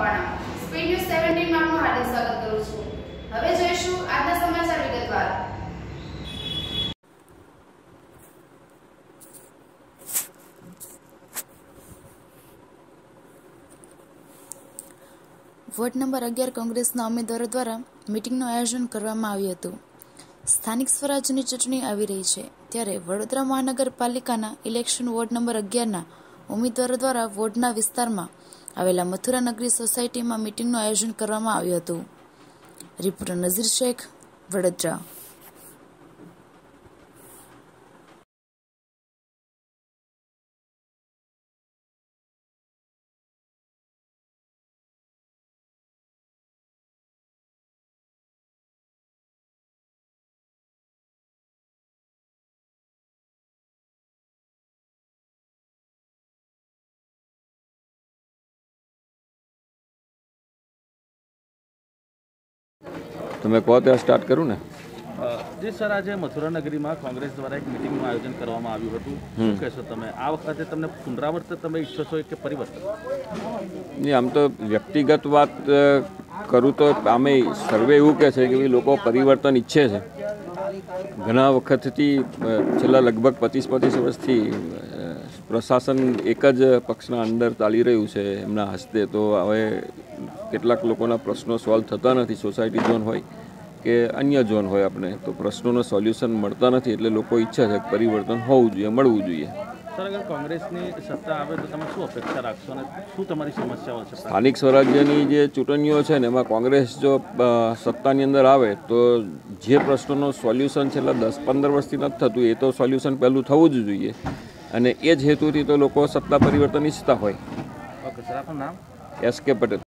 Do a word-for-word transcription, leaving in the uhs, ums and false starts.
Makwana speed news સત્તર માં આપનું હાર્દિક સ્વાગત કરું છું। હવે જોઈશું આજના સમાચાર વિગતવાર। વોર્ડ નંબર અગિયાર કોંગ્રેસના ઉમેદવારો દ્વારા મીટિંગનું આયોજન કરવામાં આવ્યું હતું। સ્થાનિક સ્વરાજ્યની ચૂંટણી આવી રહી છે, ત્યારે વડોદરા મહાનગરપાલિકાના ઇલેક્શન વોર્ડ નંબર અગિયારના ઉમેદવારો દ્વારા વોર્ડના વિસ્તારમાં આવેલા મથુરા નગરી સોસાયટીમાં મીટિંગનું આયોજન કરવામાં આવ્યું હતું। રિપોર્ટર નઝીર શેખ, વડોદરા। तो मैं कहते हैं स्टार्ट करूँ ने जी सर, आज मथुरा नगरी में कांग्रेस द्वारा एक मीटिंग आयोजन करवामां आव्युं हतुं। शुं कहेशो तमे आ वखते तमने पुनरावर्तन तमे इच्छो छो के परिवर्तन? नहीं, आम तो व्यक्तिगत बात करूँ तो आमे सर्वे एवुं कहे छे के लोको परिवर्तन इच्छे छे। घणा वखतथी छेल्ला लगभग पच्चीस पच्चीस वर्षथी प्रशासन एक ज पक्षना अंदर चाली रह्युं छे एमना हस्ते। तो हवे કેટલાક લોકોના પ્રશ્નો સોલ્વ થતા નથી, સોસાયટી ઝોન હોય કે અન્ય ઝોન હોય, આપણે તો પ્રશ્નોનો સોલ્યુશન મળતા નથી, એટલે લોકો ઈચ્છે છે કે પરિવર્તન હોવું જોઈએ, મળવું જોઈએ। સર, અગર કોંગ્રેસની સત્તા આવે તો તમે શું અપેક્ષા રાખશો અને શું તમારી સમસ્યાઓ છે? સ્થાનિક સ્વરાજ્યની જે ચૂંટણીઓ છે ને એમાં કોંગ્રેસ જો સત્તાની અંદર આવે તો જે પ્રશ્નોનો સોલ્યુશન છેલ્લા દસ પંદર વર્ષથી નથી થતું એ તો સોલ્યુશન પહેલું થવું જ જોઈએ, અને એ જ હેતુથી તો લોકો સત્તા પરિવર્તન ઈચ્છતા હોય। ઓકે સર, આપનું નામ? એસ કે પટેલ।